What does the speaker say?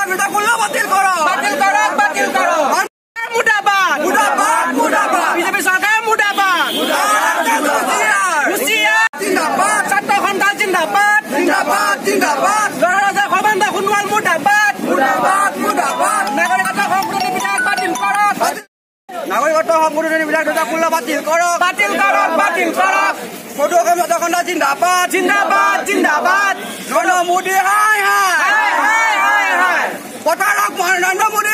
বিধায়ক দুটা কোল্লা বাতিল করো মুর্দাবাদ মুর্দাবাদ মুর্দাবাদ বিজেপি সরকার মুর্দাবাদ জিন্দাবাদ ছাত্র সন্তান জিন্দাবাদ জিন্দাবাদ জিন্দাবাদ রাজা সৰ্বানন্দ সোণোৱাল মুৰ্দাবাদ মুর্দাবাদ মুর্দাবাদ নাগৰিকত্ব সংশোধনী বিধেয়ক বাতিল কৰক নাগরিকত্ব সংশোধনী বিধেয়ক দুটা কোল্লা বাতিল করো বাতিল কৰক ফটোগ্রাফ যতক্ষণ জিন্দাবাদ জিন্দাবাদ নরেন্দ্র মোদী হাই হাই হাই প্রতারক নরেন্দ্র মোদী